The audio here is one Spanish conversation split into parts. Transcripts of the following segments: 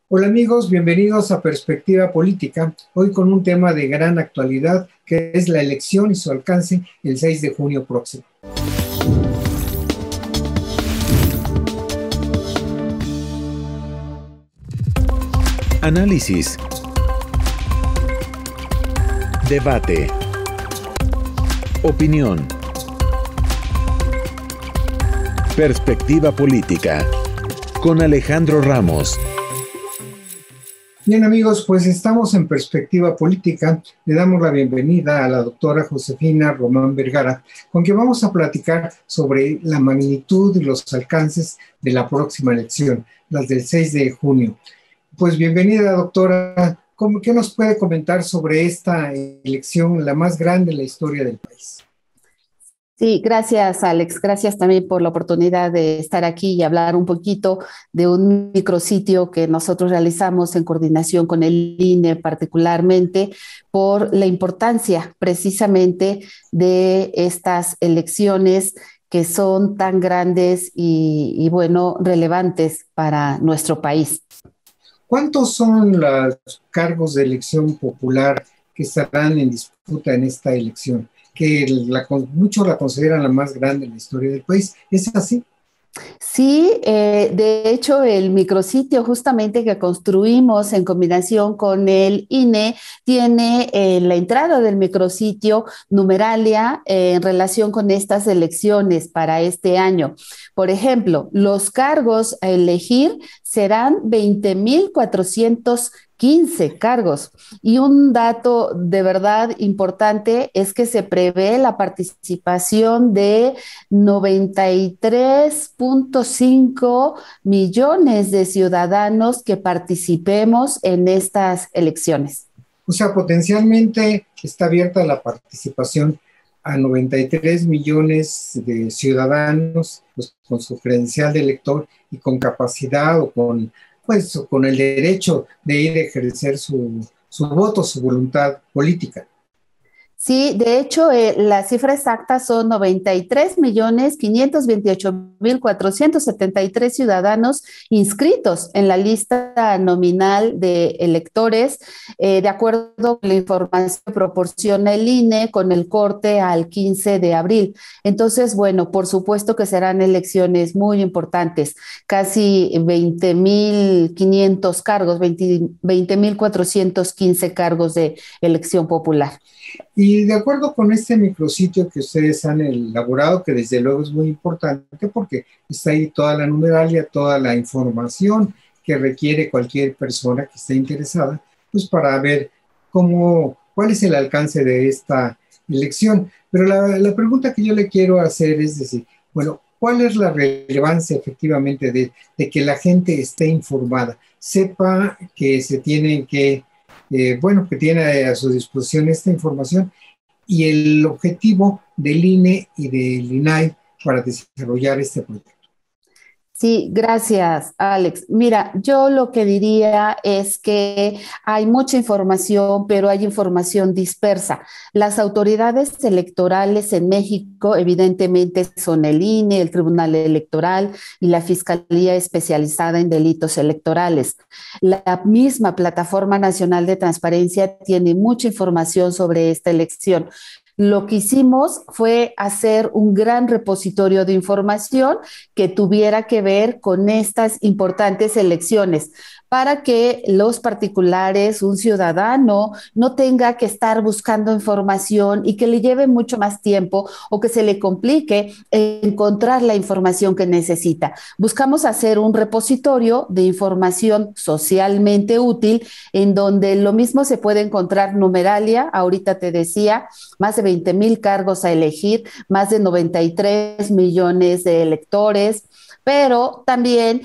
Hola amigos, bienvenidos a Perspectiva Política, hoy con un tema de gran actualidad que es la elección y su alcance el 6 de junio próximo. Análisis. Debate. Opinión. Perspectiva Política. Con Alejandro Ramos. Bien amigos, pues estamos en Perspectiva Política. Le damos la bienvenida a la doctora Josefina Román Vergara, con quien vamos a platicar sobre la magnitud y los alcances de la próxima elección, las del 6 de junio. Pues bienvenida, doctora. ¿Qué nos puede comentar sobre esta elección, la más grande en la historia del país? Sí, gracias Alex, gracias también por la oportunidad de estar aquí y hablar un poquito de un micrositio que nosotros realizamos en coordinación con el INE, particularmente por la importancia precisamente de estas elecciones que son tan grandes y bueno, relevantes para nuestro país. ¿Cuántos son los cargos de elección popular que estarán en disputa en esta elección? Que muchos la consideran la más grande en la historia del país. ¿Es así? Sí, de hecho el micrositio justamente que construimos en combinación con el INE tiene en la entrada del micrositio numeralia en relación con estas elecciones para este año. Por ejemplo, los cargos a elegir serán 20,415 cargos. Y un dato de verdad importante es que se prevé la participación de 93,5 millones de ciudadanos que participemos en estas elecciones. O sea, potencialmente está abierta la participación a 93 millones de ciudadanos, pues, con su credencial de elector y con capacidad o con el derecho de ir a ejercer su voto, su voluntad política. Sí, de hecho, la cifra exacta son 93,528,473 ciudadanos inscritos en la lista nominal de electores, de acuerdo con la información que proporciona el INE con el corte al 15 de abril. Entonces, bueno, por supuesto que serán elecciones muy importantes, casi 20,500 cargos, 20,415 cargos de elección popular. Y de acuerdo con este micrositio que ustedes han elaborado, que desde luego es muy importante porque está ahí toda la numeralia, toda la información que requiere cualquier persona que esté interesada, pues para ver cuál es el alcance de esta elección. Pero la pregunta que yo le quiero hacer es decir, bueno, ¿cuál es la relevancia efectivamente de que la gente esté informada, sepa que se tienen que que tiene a su disposición esta información y el objetivo del INE y del INAI para desarrollar este proyecto? Sí, gracias, Alex. Mira, yo lo que diría es que hay mucha información, pero hay información dispersa. Las autoridades electorales en México, evidentemente, son el INE, el Tribunal Electoral y la Fiscalía Especializada en Delitos Electorales. La misma Plataforma Nacional de Transparencia tiene mucha información sobre esta elección. Lo que hicimos fue hacer un gran repositorio de información que tuviera que ver con estas importantes elecciones para que los particulares, un ciudadano, no tenga que estar buscando información y que le lleve mucho más tiempo o que se le complique encontrar la información que necesita. Buscamos hacer un repositorio de información socialmente útil en donde lo mismo se puede encontrar numeralia, ahorita te decía, más de 20,000 cargos a elegir, más de 93 millones de electores, pero también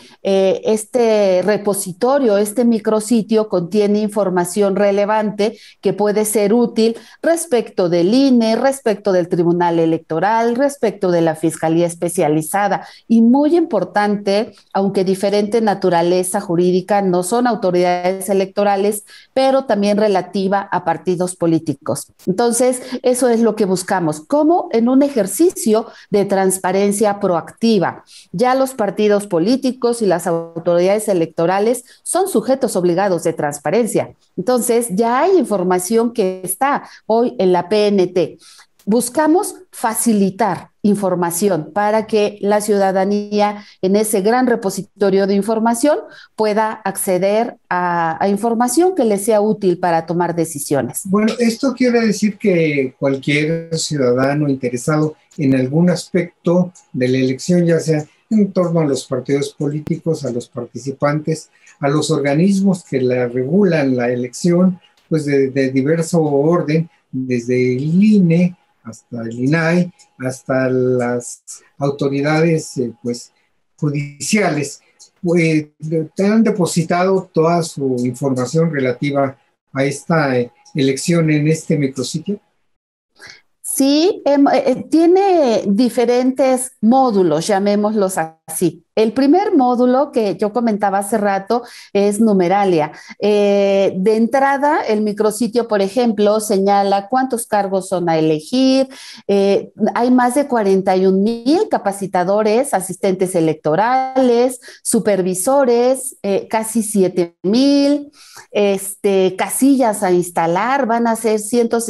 este repositorio, este micrositio contiene información relevante que puede ser útil respecto del INE, respecto del Tribunal Electoral, respecto de la Fiscalía Especializada y muy importante, aunque diferente naturaleza jurídica, no son autoridades electorales, pero también relativa a partidos políticos. Entonces, eso es lo que buscamos, como en un ejercicio de transparencia proactiva. Ya los los partidos políticos y las autoridades electorales son sujetos obligados de transparencia. Entonces, ya hay información que está hoy en la PNT. Buscamos facilitar información para que la ciudadanía en ese gran repositorio de información pueda acceder a información que le sea útil para tomar decisiones. Bueno, esto quiere decir que cualquier ciudadano interesado en algún aspecto de la elección, ya sea en torno a los partidos políticos, a los participantes, a los organismos que la regulan la elección, pues de diverso orden, desde el INE hasta el INAI, hasta las autoridades pues, judiciales, pues, te han depositado toda su información relativa a esta elección en este micrositio. Sí, tiene diferentes módulos, llamémoslos así. El primer módulo que yo comentaba hace rato es numeralia. De entrada, el micrositio, por ejemplo, señala cuántos cargos son a elegir. Hay más de 41,000 capacitadores, asistentes electorales, supervisores, casi 7,000, casillas a instalar, van a ser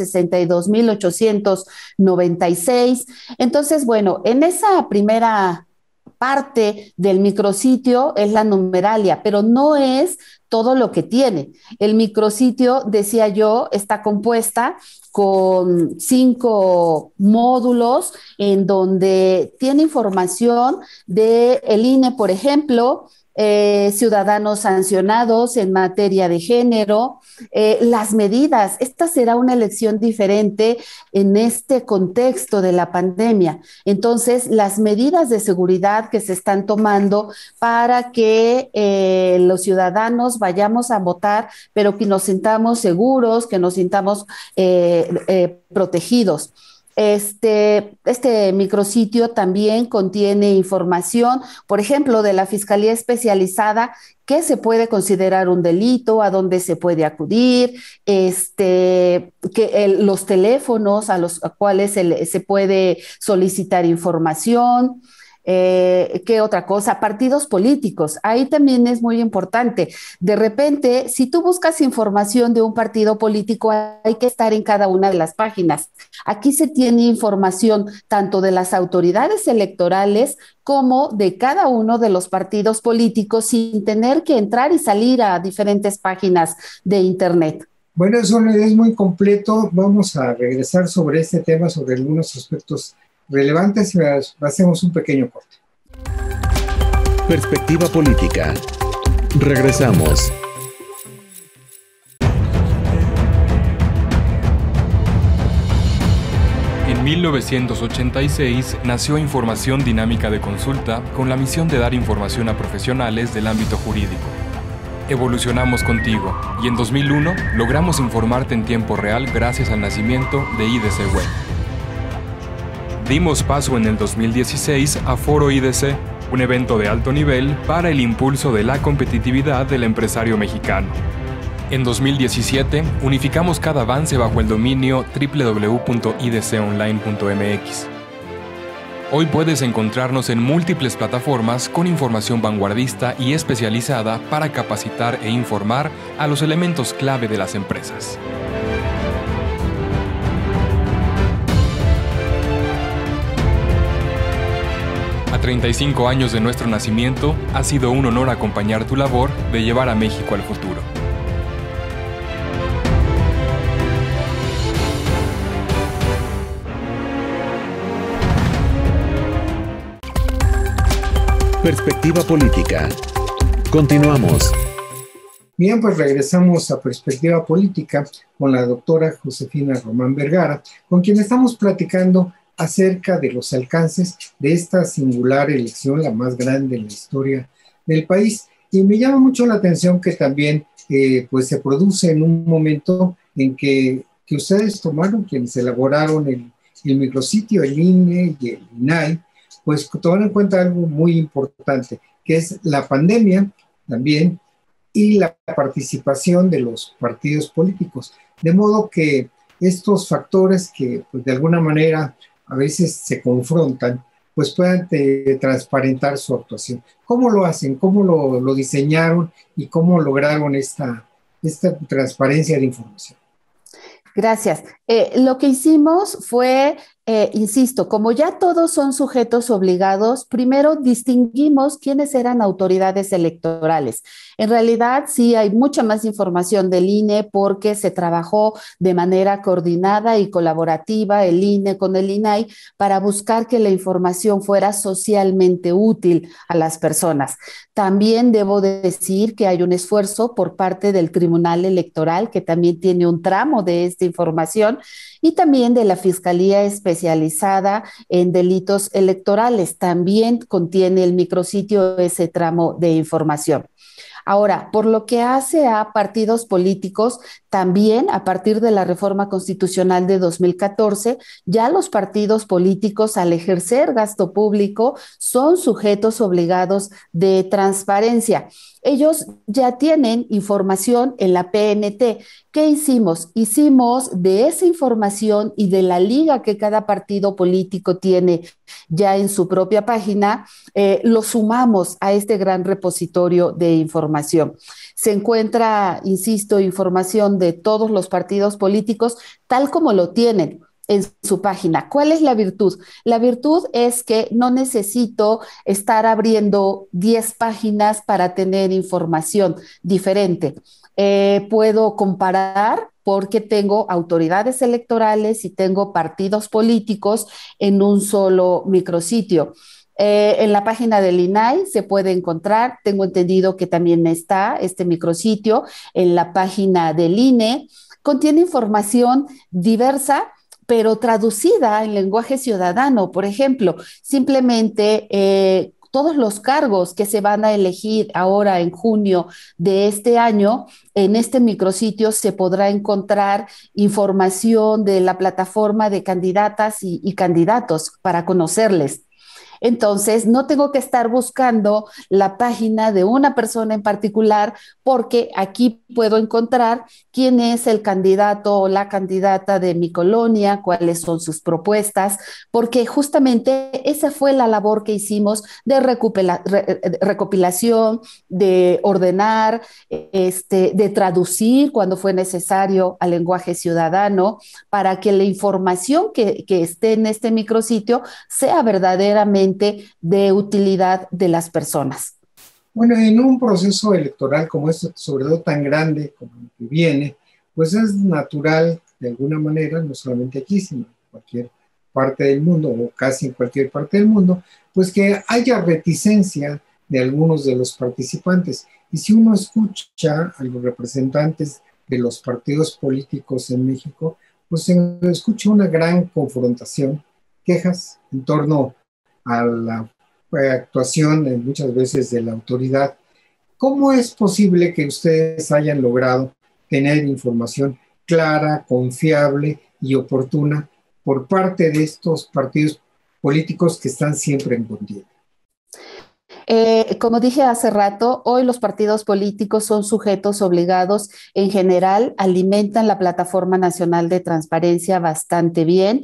162,896. Entonces, bueno, en esa primera parte del micrositio es la numeralia, pero no es todo lo que tiene. El micrositio, decía yo, está compuesta con 5 módulos en donde tiene información del INE, por ejemplo, ciudadanos sancionados en materia de género, las medidas. Esta será una elección diferente en este contexto de la pandemia. Entonces, las medidas de seguridad que se están tomando para que los ciudadanos vayamos a votar, pero que nos sintamos seguros, que nos sintamos protegidos. Este micrositio también contiene información, por ejemplo, de la Fiscalía Especializada, qué se puede considerar un delito, a dónde se puede acudir, los teléfonos a los cuales se puede solicitar información. ¿Qué otra cosa? Partidos políticos. Ahí también es muy importante. De repente, si tú buscas información de un partido político, hay que estar en cada una de las páginas. Aquí se tiene información tanto de las autoridades electorales como de cada uno de los partidos políticos sin tener que entrar y salir a diferentes páginas de Internet. Bueno, eso es muy completo. Vamos a regresar sobre este tema, sobre algunos aspectos relevantes, y hacemos un pequeño corte. Perspectiva política. Regresamos. En 1986 nació Información Dinámica de Consulta con la misión de dar información a profesionales del ámbito jurídico. Evolucionamos contigo y en 2001 logramos informarte en tiempo real gracias al nacimiento de IDC Web. Dimos paso en el 2016 a Foro IDC, un evento de alto nivel para el impulso de la competitividad del empresario mexicano. En 2017, unificamos cada avance bajo el dominio www.idconline.mx. Hoy puedes encontrarnos en múltiples plataformas con información vanguardista y especializada para capacitar e informar a los elementos clave de las empresas. A 35 años de nuestro nacimiento, ha sido un honor acompañar tu labor de llevar a México al futuro. Perspectiva política. Continuamos. Bien, pues regresamos a Perspectiva Política con la doctora Josefina Román Vergara, con quien estamos platicando acerca de los alcances de esta singular elección, la más grande en la historia del país. Y me llama mucho la atención que también pues se produce en un momento en que ustedes tomaron, quienes elaboraron el micrositio, el INE y el INAI, pues tomaron en cuenta algo muy importante, que es la pandemia también y la participación de los partidos políticos. De modo que estos factores que pues, de alguna manera a veces se confrontan, pues puedan transparentar su actuación. ¿Cómo lo hacen? ¿Cómo lo diseñaron? ¿Y cómo lograron esta transparencia de información? Gracias. Lo que hicimos fue, insisto, como ya todos son sujetos obligados, primero distinguimos quiénes eran autoridades electorales. En realidad, sí hay mucha más información del INE porque se trabajó de manera coordinada y colaborativa el INE con el INAI para buscar que la información fuera socialmente útil a las personas. También debo decir que hay un esfuerzo por parte del Tribunal Electoral, que también tiene un tramo de esta información, y también de la Fiscalía Especializada en Delitos Electorales. También contiene el micrositio ese tramo de información. Ahora, por lo que hace a partidos políticos, también a partir de la reforma constitucional de 2014, ya los partidos políticos al ejercer gasto público son sujetos obligados de transparencia. Ellos ya tienen información en la PNT. ¿Qué hicimos? Hicimos de esa información y de la liga que cada partido político tiene ya en su propia página, lo sumamos a este gran repositorio de información. Se encuentra, insisto, información de todos los partidos políticos tal como lo tienen en su página. ¿Cuál es la virtud? La virtud es que no necesito estar abriendo 10 páginas para tener información diferente. Puedo comparar porque tengo autoridades electorales y tengo partidos políticos en un solo micrositio. En la página del INAI se puede encontrar, tengo entendido que también está este micrositio, en la página del INE, contiene información diversa, pero traducida en lenguaje ciudadano. Por ejemplo, simplemente todos los cargos que se van a elegir ahora en junio de este año, en este micrositio se podrá encontrar información de la plataforma de candidatas y candidatos para conocerles. Entonces, no tengo que estar buscando la página de una persona en particular porque aquí puedo encontrar quién es el candidato o la candidata de mi colonia, cuáles son sus propuestas, porque justamente esa fue la labor que hicimos de recopilación, de ordenar, de traducir cuando fue necesario al lenguaje ciudadano para que la información que esté en este micrositio sea verdaderamente de utilidad de las personas. Bueno, en un proceso electoral como este, sobre todo tan grande como el que viene, pues es natural de alguna manera, no solamente aquí, sino en cualquier parte del mundo o casi en cualquier parte del mundo, pues que haya reticencia de algunos de los participantes. Y si uno escucha a los representantes de los partidos políticos en México, pues se escucha una gran confrontación, quejas en torno a la actuación muchas veces de la autoridad. ¿Cómo es posible que ustedes hayan logrado tener información clara, confiable y oportuna por parte de estos partidos políticos que están siempre en contienda? Como dije hace rato, hoy los partidos políticos son sujetos obligados. En general, alimentan la Plataforma Nacional de Transparencia bastante bien.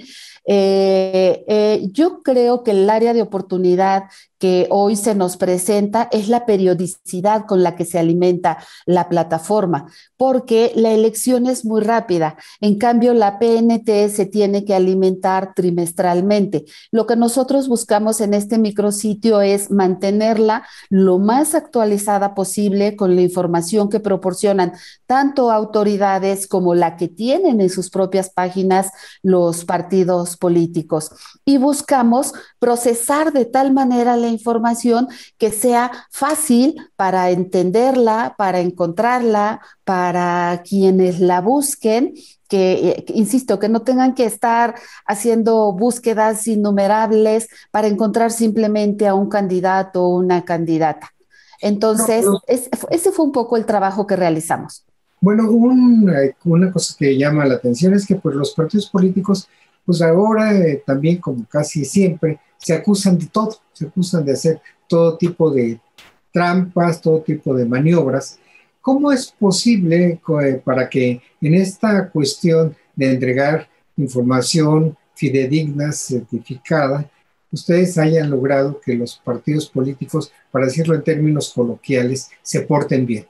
Yo creo que el área de oportunidad que hoy se nos presenta es la periodicidad con la que se alimenta la plataforma, porque la elección es muy rápida. En cambio, la PNT se tiene que alimentar trimestralmente. Lo que nosotros buscamos en este micrositio es mantenerla lo más actualizada posible con la información que proporcionan tanto autoridades como la que tienen en sus propias páginas los partidos políticos. Y buscamos procesar de tal manera la información que sea fácil para entenderla, para encontrarla, para quienes la busquen, que, insisto, que no tengan que estar haciendo búsquedas innumerables para encontrar simplemente a un candidato o una candidata. Entonces, ese fue un poco el trabajo que realizamos. Bueno, una cosa que llama la atención es que pues, los partidos políticos, pues ahora también, como casi siempre, se acusan de todo, se acusan de hacer todo tipo de trampas, todo tipo de maniobras. ¿Cómo es posible para que en esta cuestión de entregar información fidedigna, certificada, ustedes hayan logrado que los partidos políticos, para decirlo en términos coloquiales, se porten bien?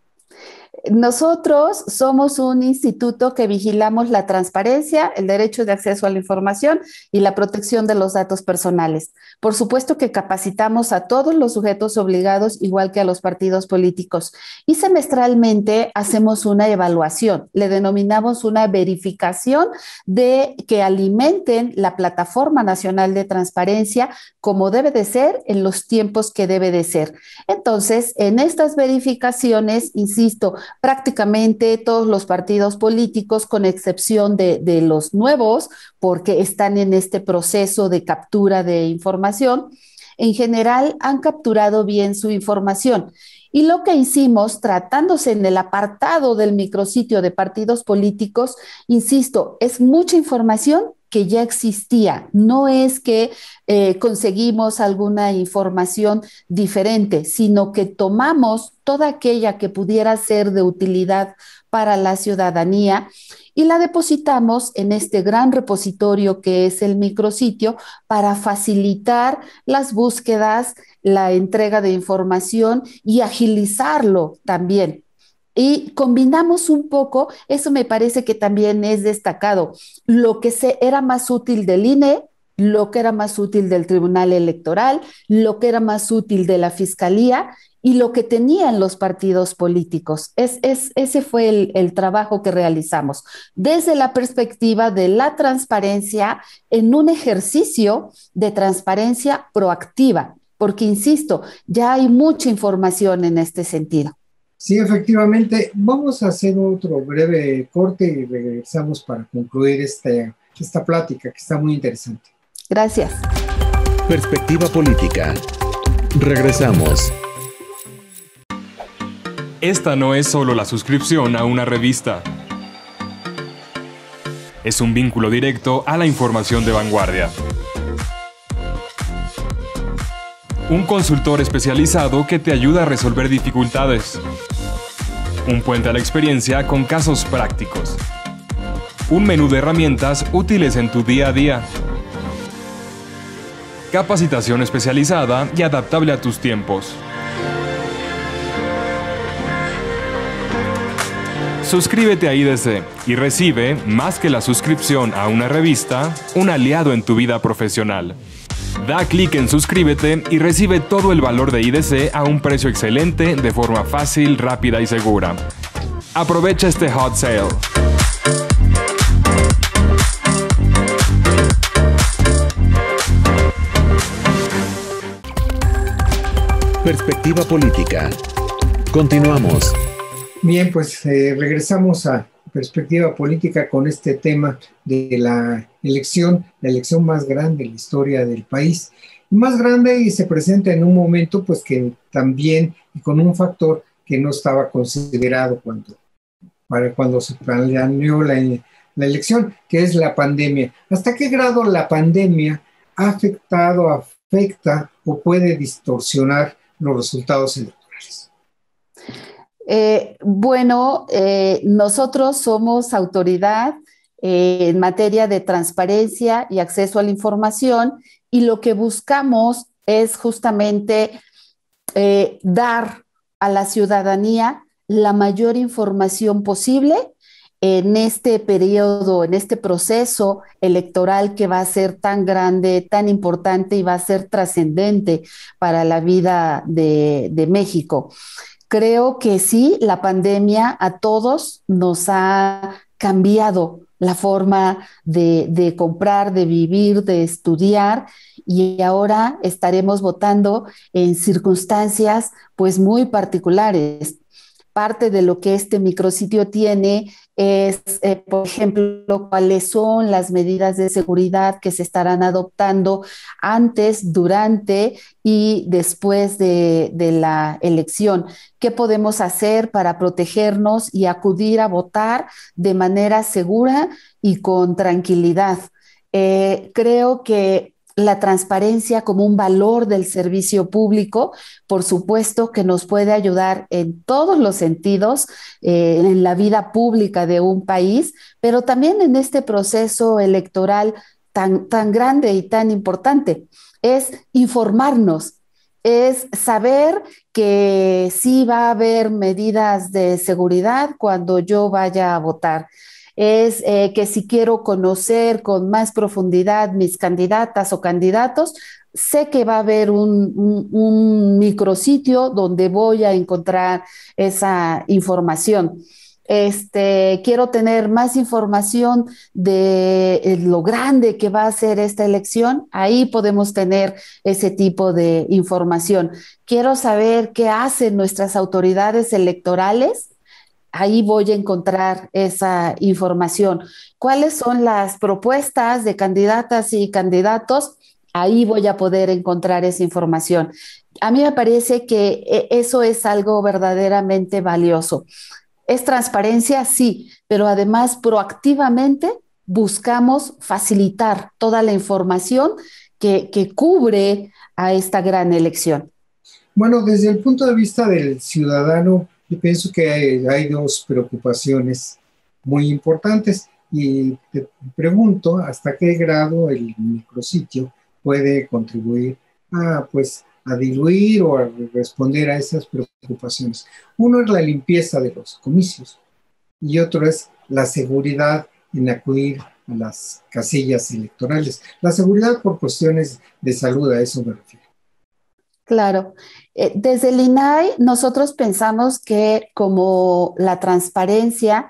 Nosotros somos un instituto que vigilamos la transparencia, el derecho de acceso a la información y la protección de los datos personales. Por supuesto que capacitamos a todos los sujetos obligados, igual que a los partidos políticos. Y semestralmente hacemos una evaluación, le denominamos una verificación de que alimenten la Plataforma Nacional de Transparencia como debe de ser en los tiempos que debe de ser. Entonces, en estas verificaciones, insisto, prácticamente todos los partidos políticos, con excepción de los nuevos, porque están en este proceso de captura de información, en general han capturado bien su información. Y lo que hicimos, tratándose en el apartado del micrositio de partidos políticos, insisto, es mucha información que ya existía. No es que conseguimos alguna información diferente, sino que tomamos toda aquella que pudiera ser de utilidad para la ciudadanía y la depositamos en este gran repositorio que es el micrositio para facilitar las búsquedas, la entrega de información y agilizarlo también. Y combinamos un poco, eso me parece que también es destacado, lo que era más útil del INE, lo que era más útil del Tribunal Electoral, lo que era más útil de la Fiscalía y lo que tenían los partidos políticos. Ese fue el trabajo que realizamos desde la perspectiva de la transparencia en un ejercicio de transparencia proactiva, porque insisto, ya hay mucha información en este sentido. Sí, efectivamente. Vamos a hacer otro breve corte y regresamos para concluir esta plática que está muy interesante. Gracias. Perspectiva política. Regresamos. Esta no es solo la suscripción a una revista. Es un vínculo directo a la información de vanguardia. Un consultor especializado que te ayuda a resolver dificultades. Un puente a la experiencia con casos prácticos. Un menú de herramientas útiles en tu día a día. Capacitación especializada y adaptable a tus tiempos. Suscríbete a IDC y recibe, más que la suscripción a una revista, un aliado en tu vida profesional. Da clic en suscríbete y recibe todo el valor de IDC a un precio excelente de forma fácil, rápida y segura. Aprovecha este hot sale. Perspectiva política. Continuamos. Bien, pues regresamos a Perspectiva Política con este tema de la elección más grande en la historia del país. Más grande y se presenta en un momento pues que también y con un factor que no estaba considerado cuando se planeó la elección, que es la pandemia. ¿Hasta qué grado la pandemia ha afecta o puede distorsionar los resultados electorales? Nosotros somos autoridad en materia de transparencia y acceso a la información y lo que buscamos es justamente dar a la ciudadanía la mayor información posible en este periodo, en este proceso electoral que va a ser tan grande, tan importante y va a ser trascendente para la vida de México. Creo que sí, la pandemia a todos nos ha cambiado la forma de comprar, de vivir, de estudiar y ahora estaremos votando en circunstancias pues muy particulares. Parte de lo que este micrositio tiene es, por ejemplo, cuáles son las medidas de seguridad que se estarán adoptando antes, durante y después de la elección. ¿Qué podemos hacer para protegernos y acudir a votar de manera segura y con tranquilidad? Creo que la transparencia como un valor del servicio público, por supuesto que nos puede ayudar en todos los sentidos, en la vida pública de un país, pero también en este proceso electoral tan grande y tan importante. Es informarnos, es saber que sí va a haber medidas de seguridad cuando yo vaya a votar. Es que si quiero conocer con más profundidad mis candidatas o candidatos, sé que va a haber un micrositio donde voy a encontrar esa información. Quiero tener más información de lo grande que va a ser esta elección, ahí podemos tener ese tipo de información. Quiero saber qué hacen nuestras autoridades electorales, ahí voy a encontrar esa información. ¿Cuáles son las propuestas de candidatas y candidatos? Ahí voy a poder encontrar esa información. A mí me parece que eso es algo verdaderamente valioso. ¿Es transparencia? Sí, pero además proactivamente buscamos facilitar toda la información que cubre a esta gran elección. Bueno, desde el punto de vista del ciudadano, yo pienso que hay dos preocupaciones muy importantes y te pregunto hasta qué grado el micrositio puede contribuir a diluir o a responder a esas preocupaciones. Uno es la limpieza de los comicios y otro es la seguridad en acudir a las casillas electorales. La seguridad por cuestiones de salud, a eso me refiero. Claro. Desde el INAI nosotros pensamos que como la transparencia,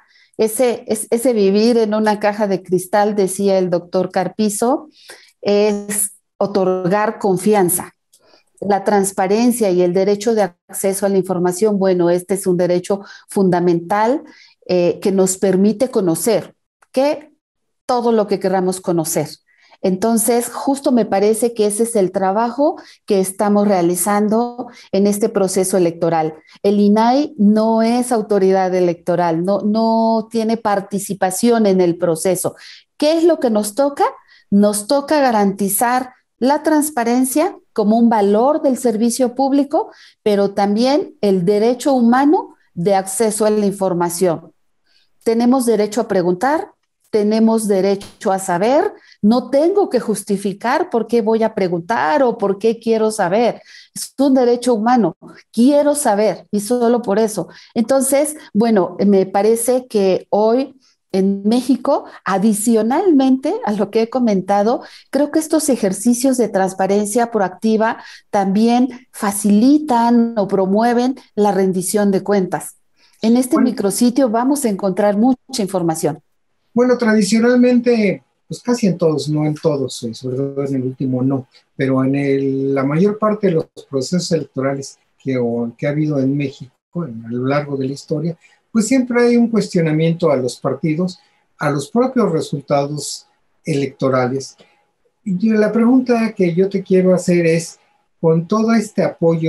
ese vivir en una caja de cristal, decía el doctor Carpizo, es otorgar confianza. La transparencia y el derecho de acceso a la información, bueno, este es un derecho fundamental que nos permite conocer todo lo que queramos conocer. Entonces, justo me parece que ese es el trabajo que estamos realizando en este proceso electoral. El INAI no es autoridad electoral, no tiene participación en el proceso. ¿Qué es lo que nos toca? Nos toca garantizar la transparencia como un valor del servicio público, pero también el derecho humano de acceso a la información. Tenemos derecho a preguntar, tenemos derecho a saber, no tengo que justificar por qué voy a preguntar o por qué quiero saber. Es un derecho humano, quiero saber y solo por eso. Entonces, bueno, me parece que hoy en México, adicionalmente a lo que he comentado, creo que estos ejercicios de transparencia proactiva también facilitan o promueven la rendición de cuentas. En este micrositio vamos a encontrar mucha información. Bueno, tradicionalmente, pues casi en todos, no en todos, sobre todo en el último no, pero en la mayor parte de los procesos electorales que ha habido en México a lo largo de la historia, pues siempre hay un cuestionamiento a los partidos, a los propios resultados electorales. Y la pregunta que yo te quiero hacer es, con todo este apoyo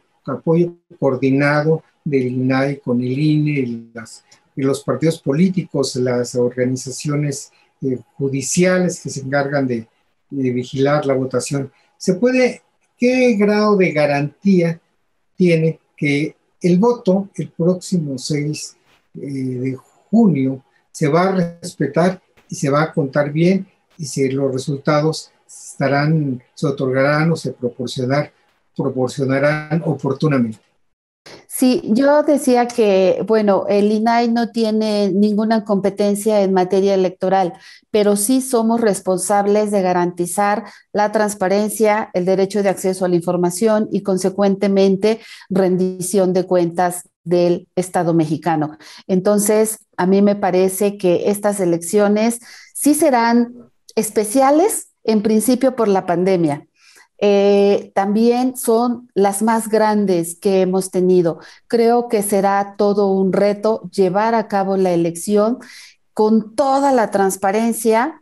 coordinado del INAI con el INE y los partidos políticos, las organizaciones judiciales que se encargan de vigilar la votación, ¿qué grado de garantía tiene que el voto el próximo 6 de junio se va a respetar y se va a contar bien y si los resultados se otorgarán o se proporcionarán oportunamente? Sí, yo decía que, bueno, el INAI no tiene ninguna competencia en materia electoral, pero sí somos responsables de garantizar la transparencia, el derecho de acceso a la información y, consecuentemente, rendición de cuentas del Estado mexicano. Entonces, a mí me parece que estas elecciones sí serán especiales, en principio por la pandemia. También son las más grandes que hemos tenido. Creo que será todo un reto llevar a cabo la elección con toda la transparencia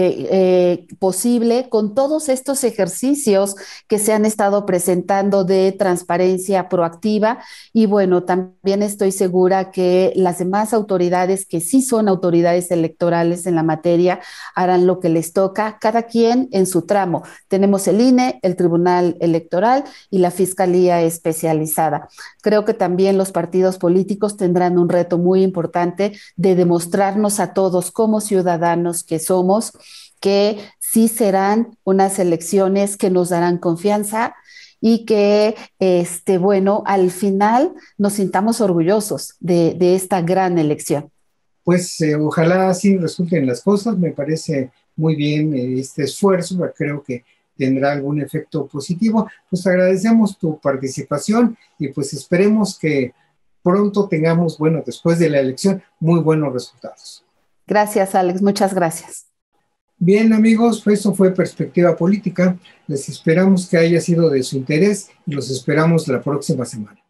posible, con todos estos ejercicios que se han estado presentando de transparencia proactiva. Y bueno, también estoy segura que las demás autoridades que sí son autoridades electorales en la materia harán lo que les toca, cada quien en su tramo. Tenemos el INE, el Tribunal Electoral y la Fiscalía Especializada. Creo que también los partidos políticos tendrán un reto muy importante de demostrarnos a todos como ciudadanos que somos que sí serán unas elecciones que nos darán confianza y que, bueno, al final nos sintamos orgullosos de esta gran elección. Pues ojalá así resulten las cosas. Me parece muy bien este esfuerzo, creo que tendrá algún efecto positivo. Pues agradecemos tu participación y pues esperemos que pronto tengamos, bueno, después de la elección, muy buenos resultados. Gracias, Alex. Muchas gracias. Bien, amigos, pues eso fue Perspectiva Política. Les esperamos que haya sido de su interés y los esperamos la próxima semana.